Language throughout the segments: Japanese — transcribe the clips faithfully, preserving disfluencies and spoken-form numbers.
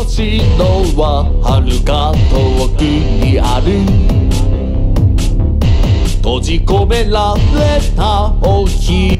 の城は遥か遠くにある。閉じ込められたお日。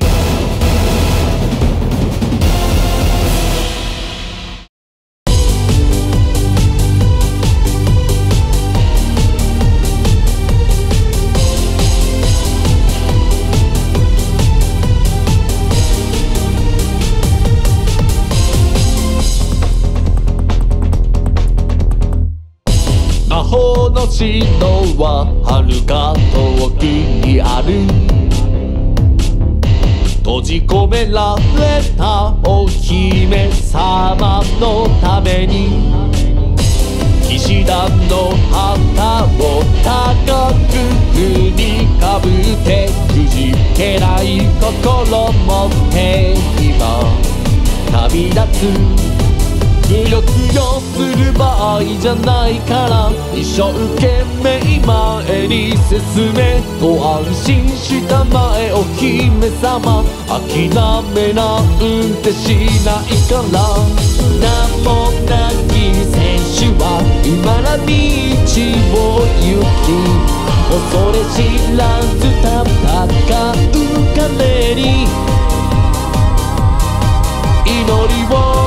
魔法の城は遥か遠くにある。閉じ込められたお姫様のために、騎士団の旗を高く振りかぶってくじけない心持って今旅立つ。くよくよする場合じゃないから、一生懸命前に進めと安心したまえお姫様。諦めなんてしないから。名もなき戦士は今な道を行き、恐れ知らず戦う彼に祈りを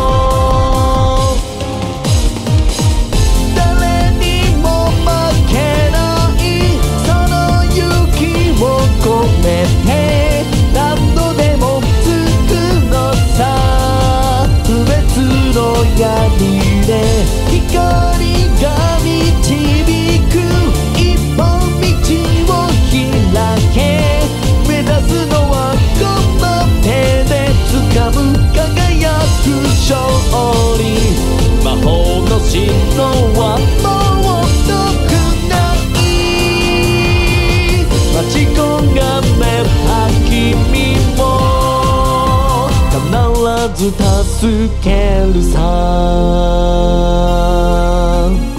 何度でもつくのさ。不滅の闇で光が導く一本道を開け。目指すのはこの手で掴む輝く勝利。魔法の城はもう遠くない。待ち焦がれた君も必ず助けるさ。